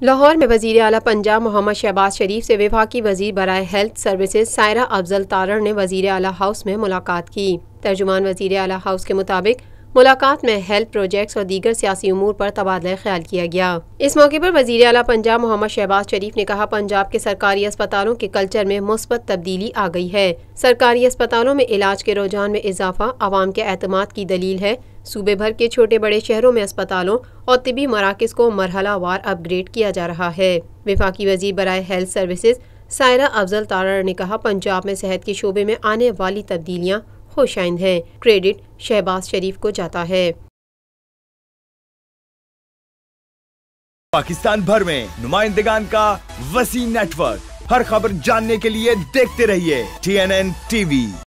لاہور میں وزیر اعلیٰ پنجاب محمد شہباز شریف سے وفاقی وزیر برائے ہیلتھ سروسز سائرہ افضل تارڑ نے وزیر اعلیٰ ہاؤس میں ملاقات کی۔ ترجمان وزیر اعلیٰ ہاؤس کے مطابق ملاقات میں ہیلتھ پروجیکٹس اور دیگر سیاسی امور پر تبادلہ خیال کیا گیا۔ اس موقع پر وزیر اعلیٰ پنجاب محمد شہباز شریف نے کہا، پنجاب کے سرکاری اسپتالوں کے کلچر میں مثبت تبدیلی آ گئی ہے۔ سرکاری اسپتالوں میں علاج کے رجحان میں اضافہ عوام کے اعتماد کی دلیل ہے۔ صوبے بھر کے چھوٹے بڑے شہروں میں اسپتالوں اور طبی مراکز کو مرحلہ وار اپ گریڈ کیا جا رہا ہے۔ وفاقی وزیر برائے ہیلتھ سروسز سائرہ افضل تارڑ نے کہا، پنجاب میں صحت کے شعبے میں آنے والی تبدیلیاں خوش آئند ہیں۔ کریڈٹ شہباز شریف کو جاتا ہے۔ پاکستان بھر میں نمائندگان کا وسیع نیٹ ورک، ہر خبر جاننے کے لیے دیکھتے رہیے TNN TV۔